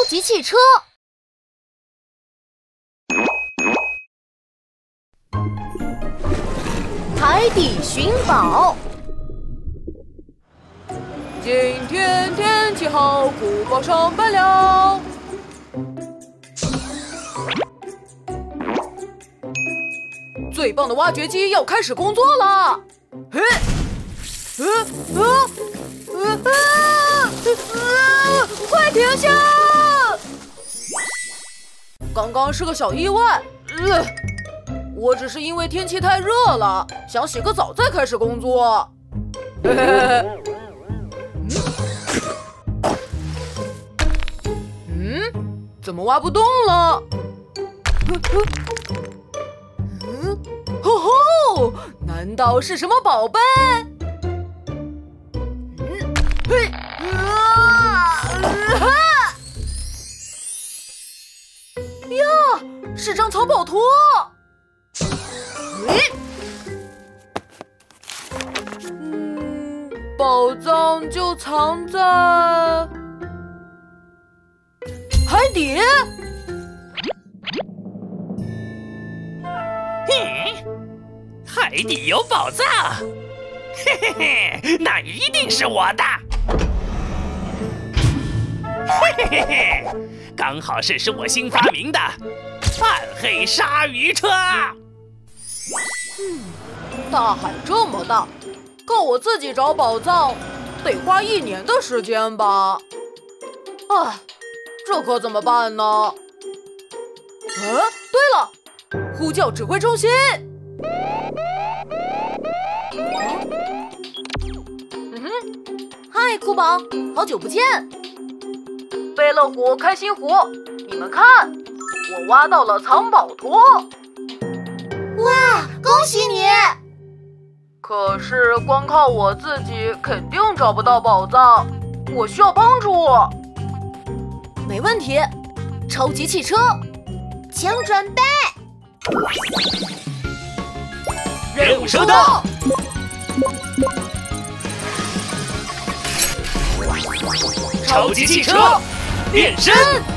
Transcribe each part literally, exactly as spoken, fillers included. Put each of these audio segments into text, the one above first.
级汽车。海底寻宝。 今天天气好，古堡上班了。最棒的挖掘机要开始工作了。嘿，呃呃呃啊！呃，快停下！刚刚是个小意外。呃，我只是因为天气太热了，想洗个澡再开始工作。嘿嘿嘿。嗯，怎么挖不动了？嗯，吼吼，难道是什么宝贝？嗯，嘿，啊，啊呀，是张藏宝图。诶，嗯，宝藏就藏在海底。 嘿，海底有宝藏，嘿嘿嘿，那一定是我的。嘿嘿嘿嘿，刚好试试我新发明的暗黑鲨鱼车。 嗯，大海这么大，靠我自己找宝藏，得花一年的时间吧。唉，这可怎么办呢？嗯，对了，呼叫指挥中心。 嗯哼，嗨，酷宝，好久不见。 贝乐湖、开心湖，你们看，我挖到了藏宝图。 哇，恭喜你！ 可是光靠我自己肯定找不到宝藏，我需要帮助。 没问题，超级汽车，请准备。 任务收到。超级汽车变身，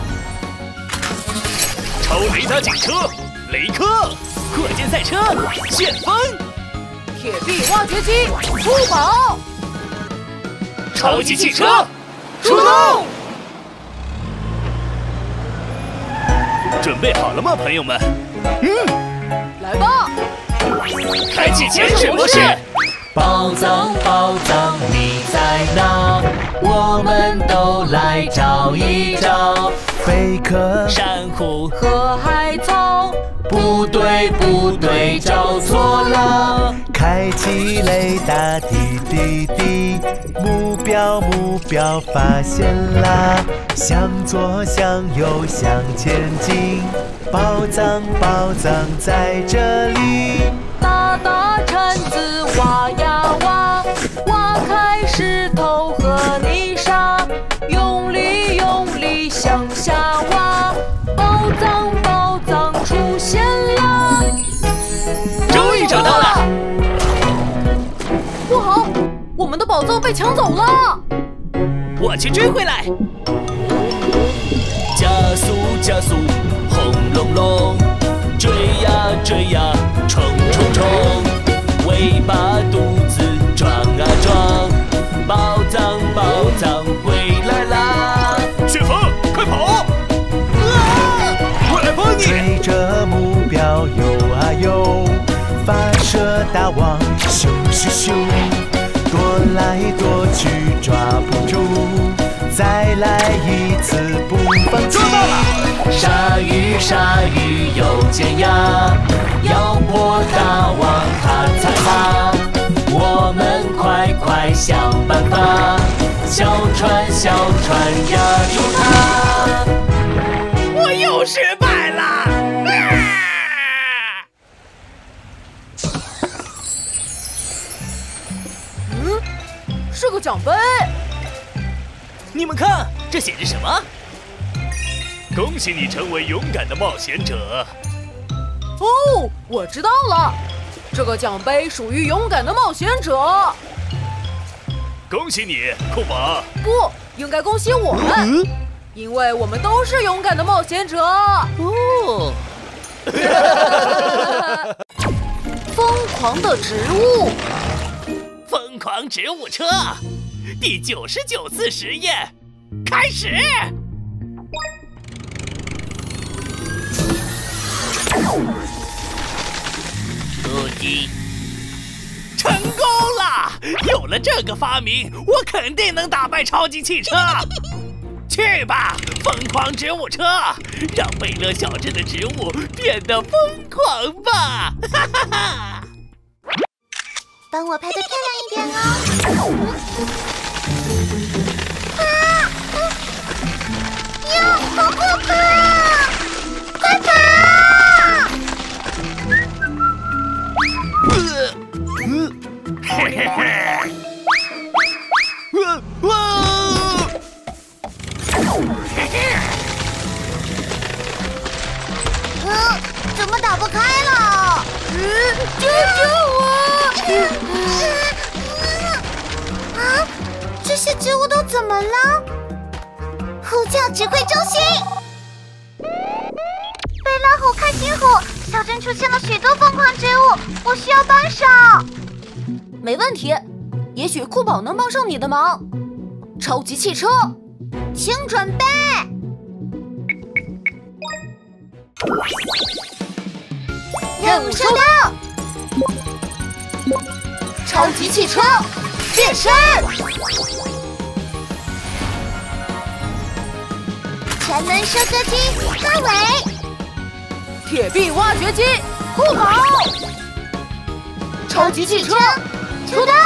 超雷达警车雷克，火箭赛车旋风， 铁臂挖掘机出宝， 超级汽车出动。准备好了吗，朋友们？ 嗯，来吧！ 开启潜水模式。 宝藏，宝藏，你在哪？我们都来找一找。贝壳、 珊瑚和海草， 不对，不对，找错了。开启雷达，滴滴滴，目标，目标发现啦！向左，向右，向前进。宝藏，宝藏在这里。 大大铲子挖呀挖，挖开石头和泥沙，用力用力向下挖，宝藏宝藏出现了！ 终于找到了！ 不好，我们的宝藏被抢走了！ 我去追回来！加速加速，轰隆隆！追呀追呀，冲冲冲！尾巴肚子撞啊撞，宝藏宝藏回来啦！旋风，快跑！啊！我来帮你！ 追着目标游啊游，发射大网，咻咻咻，躲来躲去抓不住，再来一次不放弃。鲨鱼鲨鱼有尖牙，要破大网它才怕。我们快快想办法，小船小船压住它。 我又失败了！啊！ 嗯，是个奖杯。 你们看，这写着什么？恭喜你成为勇敢的冒险者。 哦，我知道了，这个奖杯属于勇敢的冒险者。 恭喜你，酷宝！ 不，应该恭喜我们。 嗯， 因为我们都是勇敢的冒险者。 哦， 疯狂的植物， 疯狂植物车，第九十九次实验开始。突击，成功了！有了这个发明，我肯定能打败超级汽车。去吧，疯狂植物车，让贝勒小镇的植物变得疯狂吧！哈哈哈！ 帮我拍得漂亮一点哦。啊！呀，好可怕！快跑！ 呃，嗯，嘿嘿嘿，哇哇！嘿嘿， 嗯，怎么打不开了？嗯，救救我！啊，这些植物都怎么了？呼叫指挥中心！贝拉虎看清虎，小镇出现了许多疯狂植物，我需要帮手。没问题，也许酷宝能帮上你的忙。超级汽车，请准备。任务收到。超级汽车变身，全能收割机阿伟， 铁臂挖掘机酷宝， 超级汽车出动。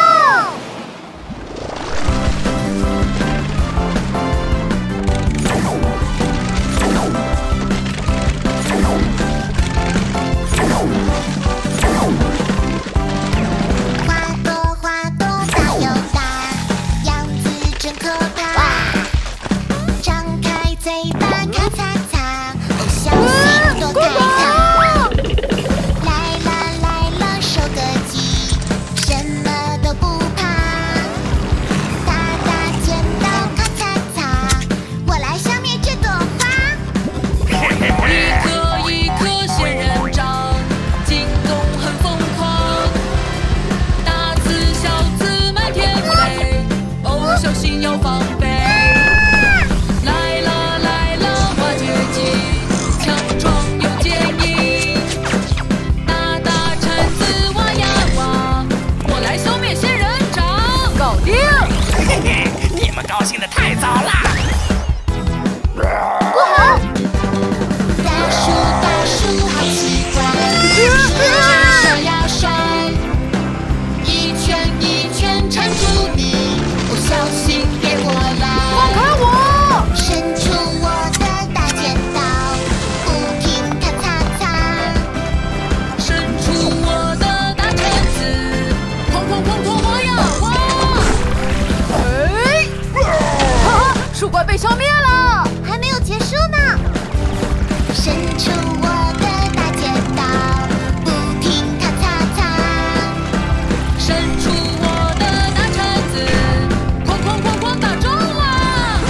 被消灭了， 还没有结束呢。伸出我的大剪刀，不停咔嚓嚓。 伸出我的大铲子，哐哐哐哐打中了。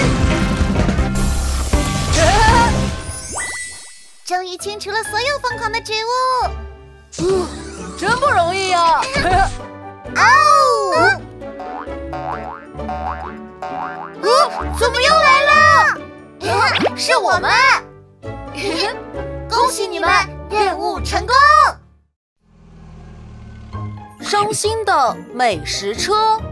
终于清除了所有疯狂的植物， 呃、真不容易呀！ 哦！怎么又来了？是我们！恭喜你们，任务成功！伤心的美食车。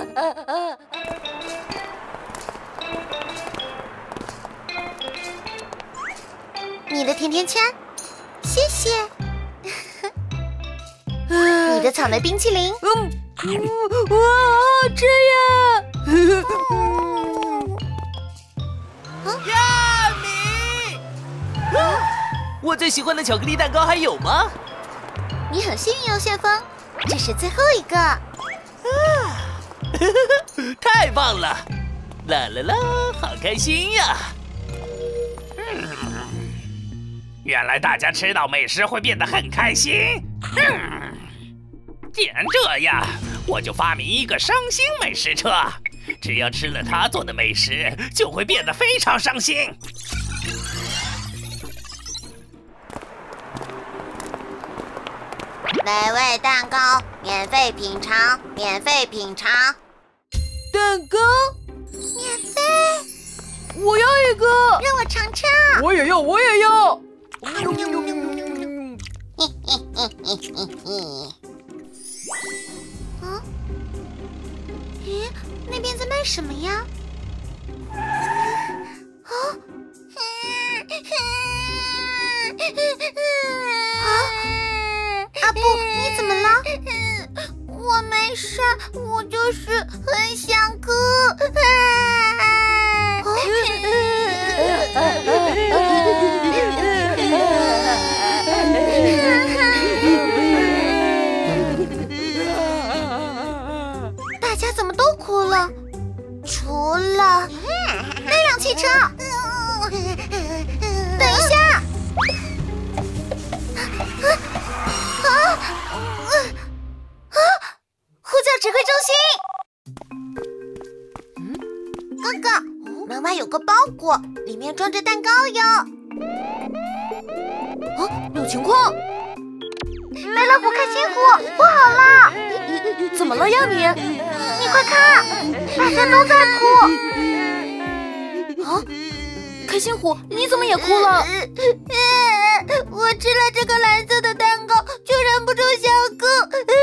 你的甜甜圈，谢谢。你的草莓冰淇淋。 嗯，哇，这样。 亚米，我最喜欢的巧克力蛋糕还有吗？ 你很幸运哦，旋风，这是最后一个。啊， 太棒了！啦啦啦，好开心呀！嗯，原来大家吃到美食会变得很开心。嗯，既然这样，我就发明一个伤心美食车。 只要吃了他做的美食，就会变得非常伤心。 美味蛋糕，免费品尝，免费品尝。 蛋糕， 免费， 我要一个。 让我尝尝。 我也要，我也要。 嗯，咦，那边在卖什么呀？啊！啊！阿布，你怎么了？我没事，我就是很想哭。大家怎么都哭了？除了那辆汽车。等一下！啊啊啊！呼叫指挥中心。嗯，哥哥，门外有个包裹，里面装着蛋糕哟。 啊，有情况！ 梅乐虎、开心虎，不好了！ 怎么了呀你？ 你快看，大家都在哭。 啊，开心虎，你怎么也哭了？ 我吃了这个蓝色的蛋糕，就忍不住想哭。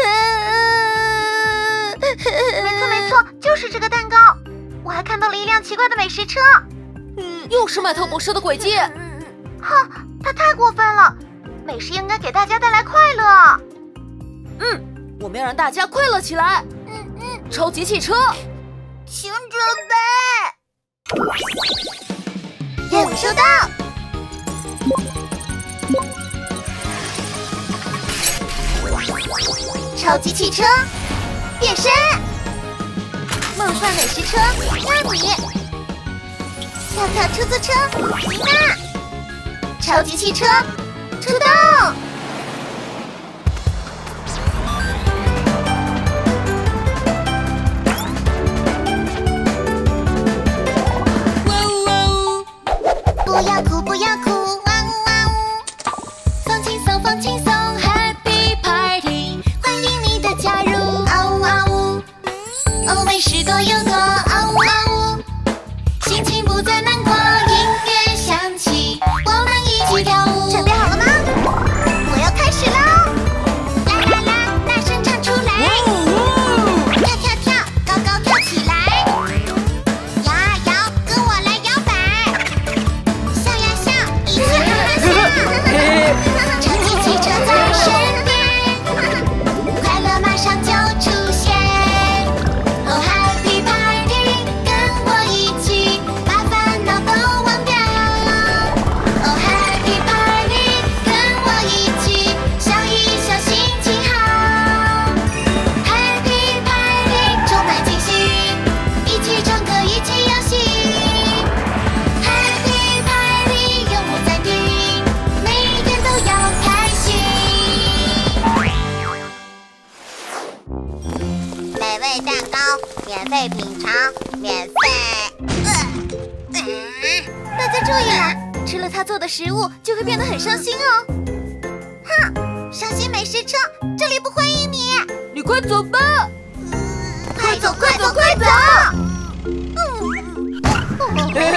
没错没错，就是这个蛋糕。我还看到了一辆奇怪的美食车。 嗯，又是麦特博士的诡计。 哼，他太过分了。美食应该给大家带来快乐。 嗯，我们要让大家快乐起来。 嗯嗯， 超级汽车， 请准备。任务收到。超级汽车变身，梦幻美食车让你，跳跳出租车妮娜，超级汽车出动。不要哭，不要哭，哇呜哇呜！放轻松，放轻松 ，Happy Party， 欢迎你的加入，嗷呜嗷呜！哦，美食多又多，嗷呜嗷呜！心情不再难过，音乐响起，我们一起跳舞。准备好了吗？我要开始喽！啦啦啦，大声唱出来！跳跳跳，高高跳起来！摇啊摇，跟我来摇摆！笑呀笑，一起哈哈笑！超级汽车在身边，快乐马上就出现。哦 ，Happy Party， 跟我一起把烦恼都忘掉。哦 ，Happy Party， 跟我一起笑一笑，心情好。Happy Party， 充满惊喜，一起唱歌，一起游戏。Happy Party， 永不暂停，每一天都要开心。美味蛋糕，免费品尝，免费。呃呃、大家注意了，吃了他做的食物就会变得很伤心哦。哼，伤心美食车，这里不欢迎你。 你快走吧。 快走，快走，快走！嗯。